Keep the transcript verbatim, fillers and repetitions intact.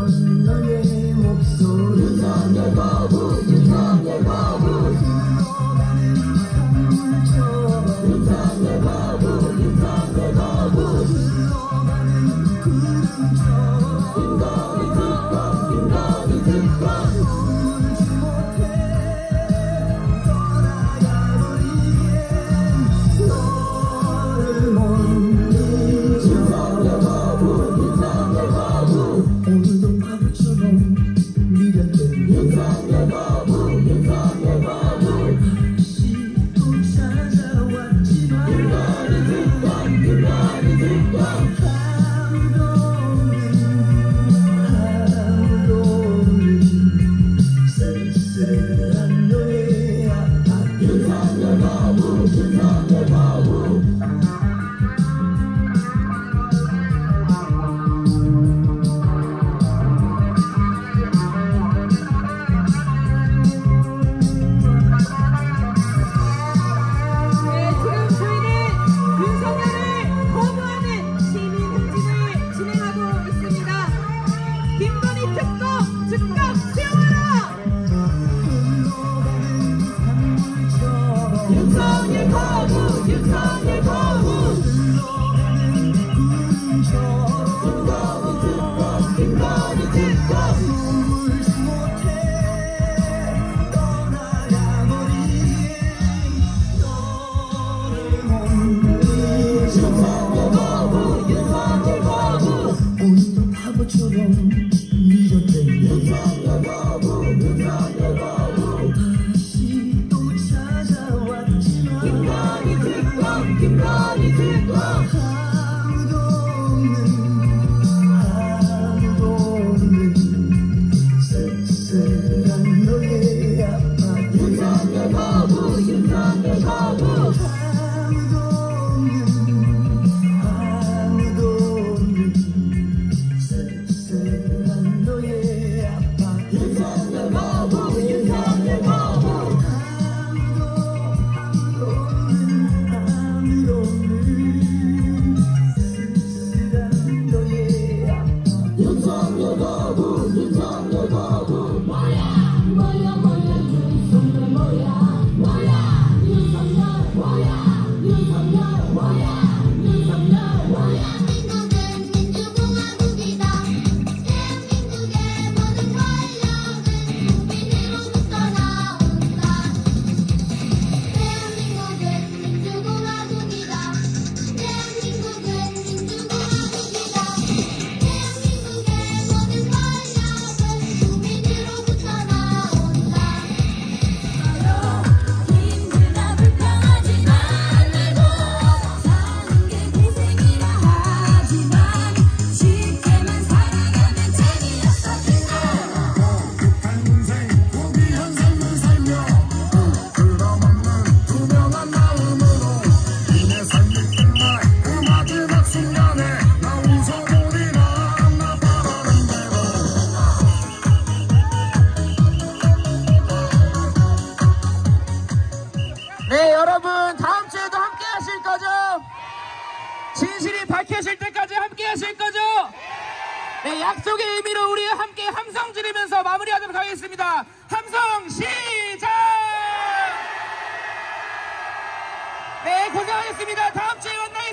너의 목소리 윤석열 거부 윤석열 거부 흘러가는 강물처럼 윤석열 거부 윤석열 거부 흘러가는 구름처럼 김건희 특검 김건희 특검 울지 못해 떠나야 버리기엔 너를 못 잊어 윤석열 거부 윤석열 거부 오늘도 바보처럼 미련된 윤석열 거부 윤석열 거부 다시 또 찾아왔지만 김건희 특검 김건희 특검 아무도 없는 아무도 없는 쓸쓸한 너의 아파트 윤석열 거부 윤석열 거부 윤석열 거부 윤석열 거부 흘러가는 구름처럼 김건희 특검 김건희 특검 울지 못해 떠나야 버리기엔 너를 못 잊어 윤석열 거부 윤석열 거부 오늘도 바보처럼 미련된 윤석열 거부 윤석열 거부 다시 또 찾아왔지만 김건희 특검 김건희 특검 아무도 없는 아무도 없는 쓸쓸한 너의 아파트 윤석열 거부 윤석열 거부 아무도 없는 아무도 없는 쓸쓸한 너의 아파트 윤석열 거부 윤석열 거부 윤석열 거부 윤석열 거부 뭐야 뭐야 뭐야 윤석열 뭐야 뭐야 윤석열 뭐야 윤석열 뭐야 윤석열 뭐야 대한민국은 민주공화국이다. 대한민국의 모든 권력은 국민으로부터 나온다. 대한민국은 민주공화국이다. 대한민국은 민주공화국이다. 네, 여러분 다음 주에도 함께 하실 거죠? 진실이 밝혀질 때까지 함께 하실 거죠? 네, 약속의 의미로 우리 함께 함성 지르면서 마무리하도록 하겠습니다. 함성 시작! 네, 고생하셨습니다. 다음 주에 만나요.